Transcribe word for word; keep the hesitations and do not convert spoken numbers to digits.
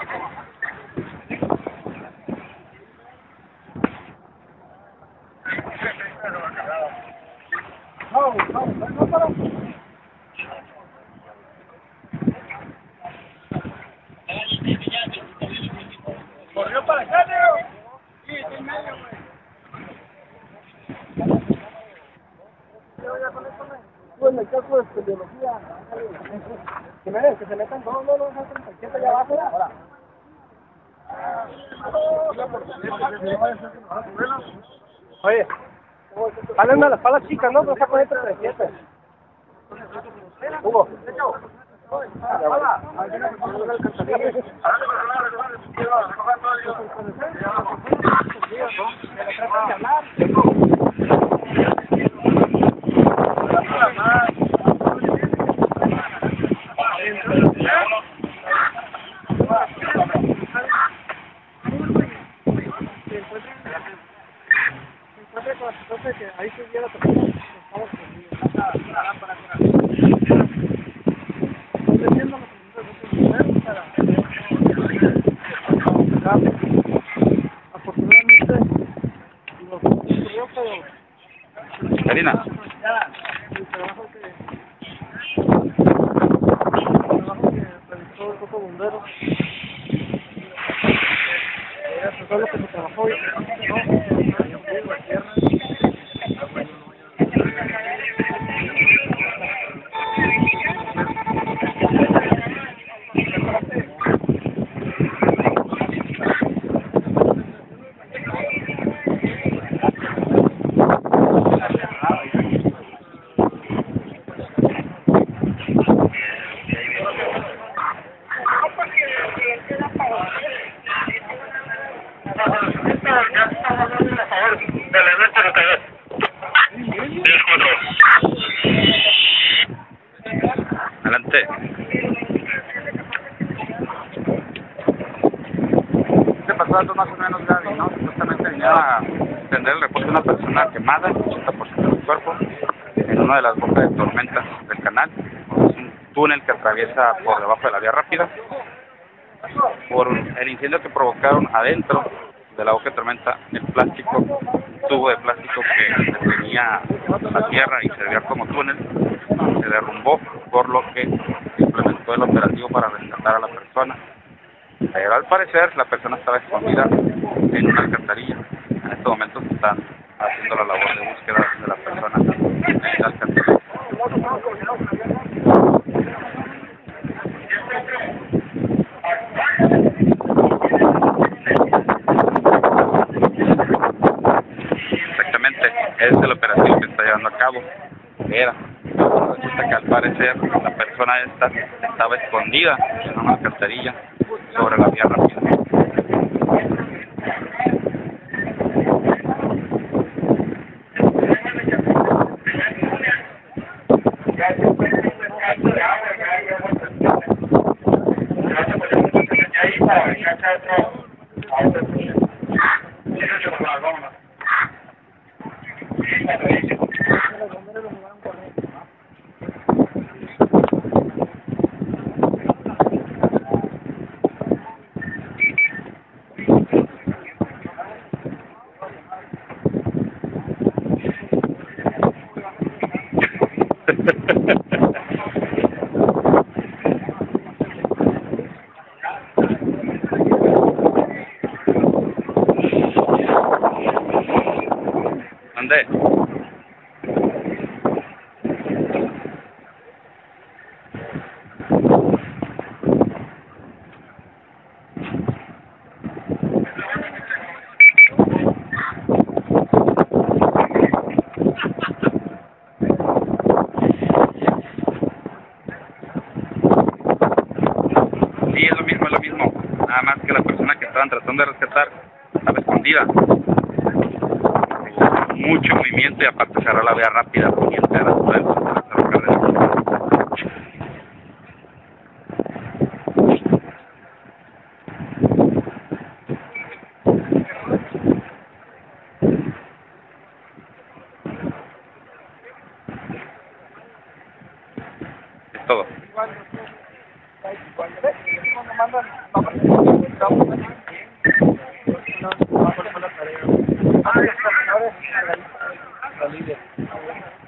No, no, no para. Corrió para acá, Leo. Sí, está en medio, güey. Pues me caso de biología. Que me que se metan. No, no, no, no, siete allá abajo. Ahora. Oye, pálenme a las palas chicas, ¿no? Pero saco entre trescientos. Hugo. Que ahí se viera todo. Afortunadamente lo ocurrió, pero Karina. el trabajo que el trabajo que realizó el cuerpo bombero eso fue lo que se trabajó hoy, Adelante. Este pasado más o menos grave, ¿no? Supuestamente venía a atender el reporte de una persona quemada, ochenta por ciento del cuerpo, en una de las bocas de tormentas del canal. Es un túnel que atraviesa por debajo de la vía rápida. Por el incendio que provocaron adentro de la boca de tormenta, el plástico, un tubo de plástico que detenía la tierra y servía como túnel, se derrumbó, por lo que se implementó el operativo para rescatar a la persona. Pero al parecer la persona estaba escondida en una alcantarilla. En este momento se están haciendo la labor de búsqueda de la persona en la alcantarilla. Exactamente, ese es el operativo que se está llevando a cabo. Era, resulta que al parecer la persona esta estaba escondida en una alcantarilla sobre la vía rápida. ¿Dónde? Sí, es lo mismo, es lo mismo. Nada más que la persona que estaban tratando de rescatar estaba escondida. Mucho movimiento y aparte cerró la vía rápida poniente a las puertas de la ferrocarril. Es todo. cuando, cuando ves, cuando mandan, La líder.